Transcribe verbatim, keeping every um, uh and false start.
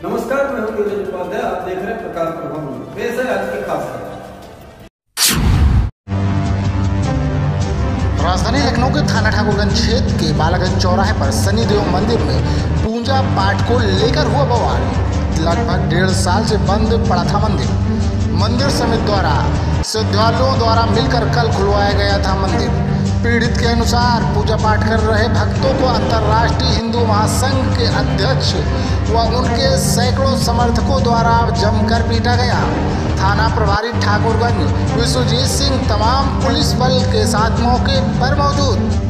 नमस्कार, मैं हूं नीरज उपाध्याय। आप देख रहे हैं प्रकाश प्रभाव न्यूज। पेश है आज की खास खबर। राजधानी लखनऊ के थाना ठाकुरगंज क्षेत्र के बालागंज चौराहे पर शनिदेव मंदिर में पूजा पाठ को लेकर हुआ बवाल। लगभग डेढ़ साल से बंद पड़ा था मंदिर। मंदिर समिति द्वारा श्रद्धालुओं द्वारा मिलकर कल खुलवाया गया था मंदिर। पीड़ित के अनुसार पूजा पाठ कर रहे भक्तों को अंतर्राष्ट्रीय हिंदू महासंघ के अध्यक्ष व उनके सैकड़ों समर्थकों द्वारा जमकर पीटा गया। थाना प्रभारी ठाकुरगंज विश्वजीत सिंह तमाम पुलिस बल के साथ मौके पर मौजूद।